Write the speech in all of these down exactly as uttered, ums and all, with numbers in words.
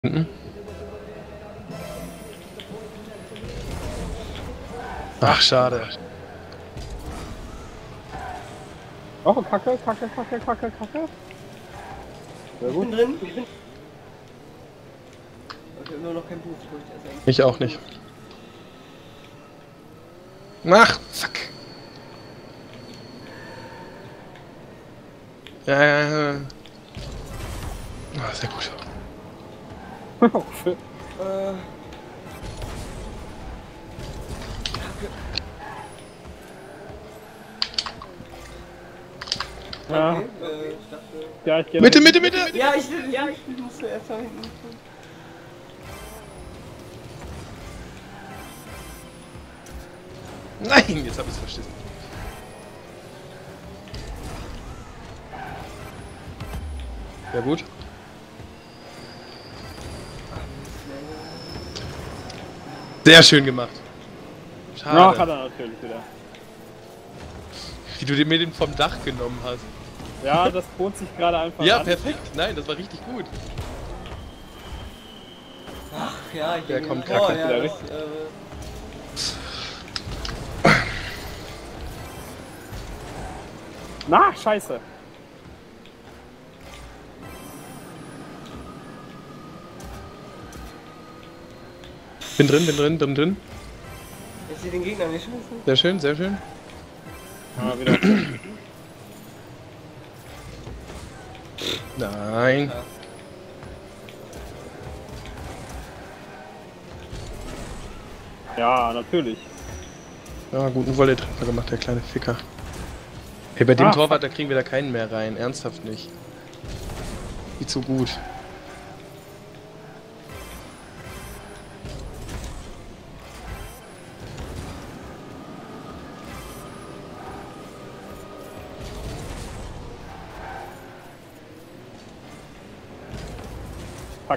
Ach, schade. Oh, Kacke, Kacke, Kacke, Kacke, Kacke. Sehr gut. Ich bin drin. Ich bin... Ich hab nur noch kein Boost. Ich auch nicht. Ach, fuck. Ja, ja, ja. Ah, sehr gut. Oh, shit. Äh... Ja. Okay, äh, ich dachte... Ja, ich gehe Mitte, Mitte, Mitte! Ja, ich will, ja, ich muss zuerst da hinten. Nein, jetzt hab ich's verschissen. Sehr gut. Sehr schön gemacht. Schade. Ja, hat er natürlich wieder. Wie du mir den vom Dach genommen hast. Ja, das bot sich gerade einfach Ja, an. perfekt. Nein, das war richtig gut. Ach ja, ich Der denke, kommt oh, kacke. ja, wieder das, weg. äh... Na, scheiße. Bin drin, bin drin, bin drin. Ich sehe den Gegner nicht schießen. Sehr schön, sehr schön. Ah, wieder. Nein. Ja, natürlich. Ja, guten Volley-Treffer gemacht, der kleine Ficker. Hey, bei dem Ah, Torwart, da kriegen wir da keinen mehr rein. Ernsthaft nicht. Nicht so gut. Fuck.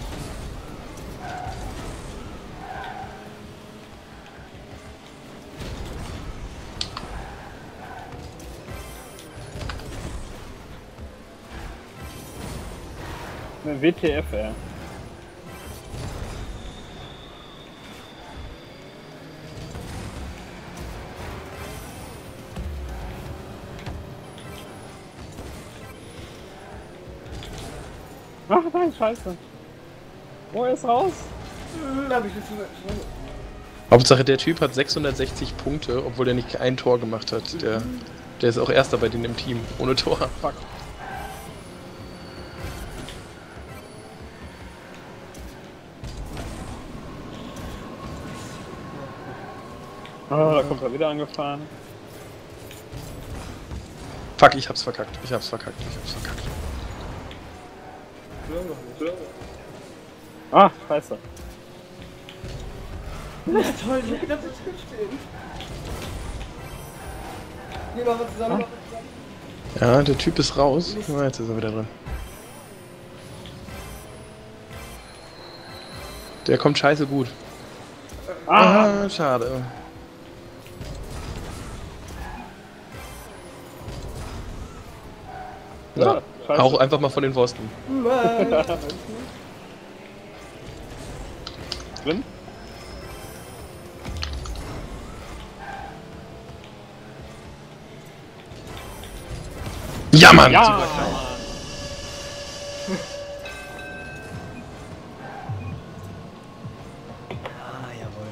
Eine W T F, ey. Ach nein, scheiße. Oh, er ist raus. Hm, da hab ich jetzt schon... Hauptsache, der Typ hat sechshundertsechzig Punkte, obwohl er nicht ein Tor gemacht hat. Der, der ist auch Erster bei denen im Team, ohne Tor. Fuck. Oh, da kommt er wieder angefahren. Fuck, ich hab's verkackt. Ich hab's verkackt. Ich hab's verkackt. Ah, scheiße. Ja, toll, ich hab gedacht, das wird stehen. Hier machen wir zusammen. Ja, der Typ ist raus. Oh, jetzt ist er wieder drin. Der kommt scheiße gut. Ah, Ah, schade. ja, Na, scheiße. auch einfach mal von den Pfosten. Drin? Ja, Mann! Ja! Super klein. Ah, jawohl.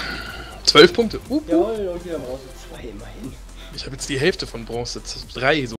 Zwölf Punkte. Uh, uh. Jawohl, und wieder Bronze zwei immerhin. Ich habe jetzt die Hälfte von Bronze. Drei so.